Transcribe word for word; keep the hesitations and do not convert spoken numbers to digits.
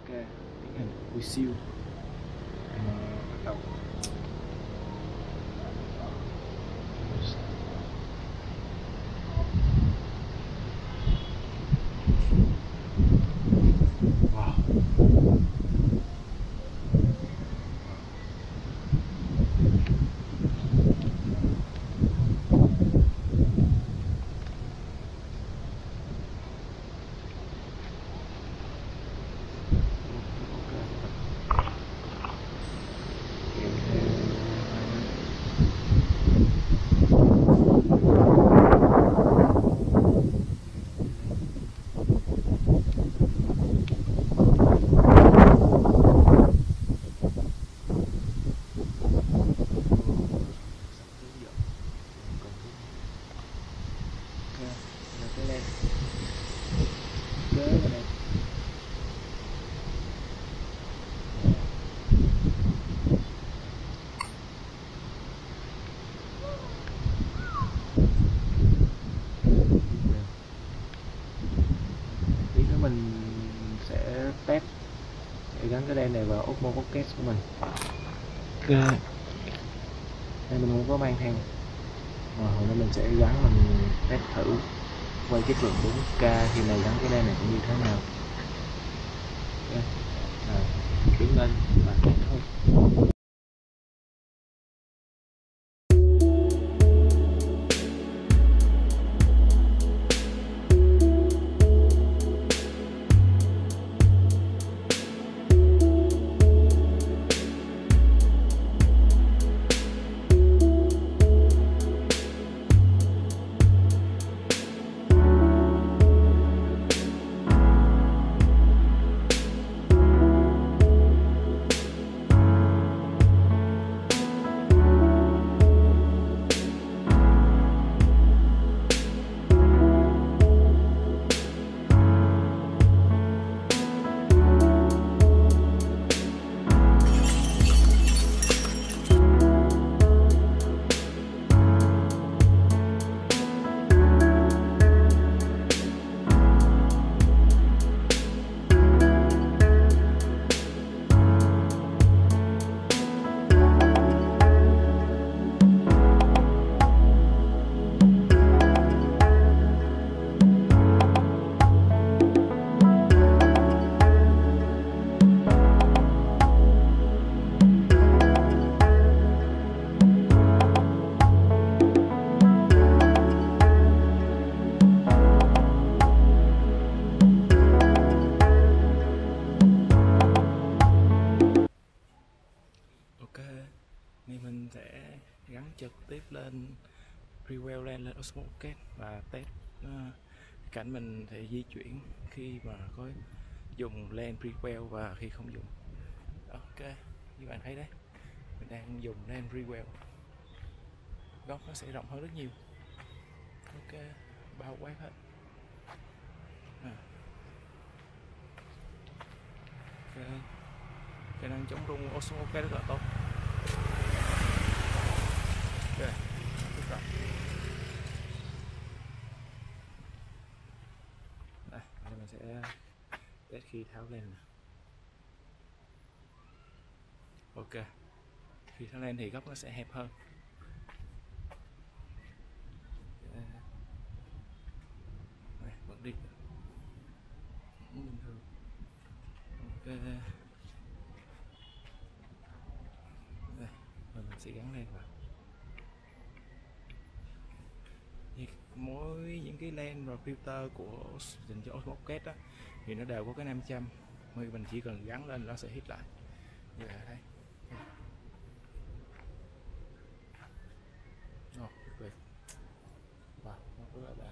tiến hành quy siêu. À, bắt đầu. Wow. Mình sẽ test để gắn cái đèn này vào Osmo Pocket của mình. Ok, đây mình không có mang theo, mà hồi nay mình sẽ gắn, mình test thử quay chất lượng bốn K khi này gắn cái đèn này cũng như thế nào. Ok, à, đứng lên và test thôi. Thì mình sẽ gắn trực tiếp lên Freewell lên lên Osmo Pocket và test uh, cảnh mình thể di chuyển khi mà có dùng len Freewell và khi không dùng. Ok, như bạn thấy đấy, mình đang dùng len Freewell, góc nó sẽ rộng hơn rất nhiều. Ok, bao quát hết. À. Ok, khả năng chống rung Osmo Pocket rất là tốt. Ok, tiếp rồi. Đây, mình sẽ test khi tháo len nè. Ok, khi tháo len thì góc nó sẽ hẹp hơn. Đây, vẫn đi bình thường. Ok, đây, rồi mình sẽ gắn len vào. Mỗi những cái len và filter của dành cho Osmo Pocket đó thì nó đều có cái năm trăm, mình chỉ cần gắn lên nó sẽ hít lại như là đây. Ồ, tuyệt vời. Wow, nó rất là đã.